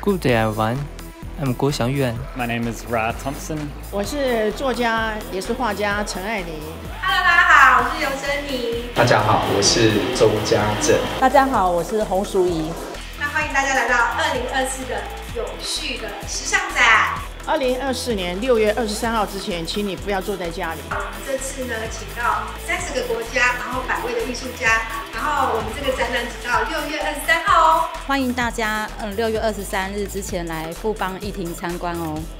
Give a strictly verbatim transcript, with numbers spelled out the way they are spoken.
Good day, everyone. I'm 郭祥远。 My name is Ra Thompson. 我是作家，也是画家陈爱玲。 Hello， 大家好，我是尤珍妮。 大家好，我是周家正。 大家好，我是洪淑仪。 那欢迎大家来到二零二四的有序的时尚展。 二零二四年六月二十三号之前，请你不要坐在家里。 我们这次呢，请到三十个国家，然后百位的艺术家，然后我们这个展览只到六月二十三号哦。 欢迎大家，嗯，六月二十三日之前来富邦艺厅参观哦。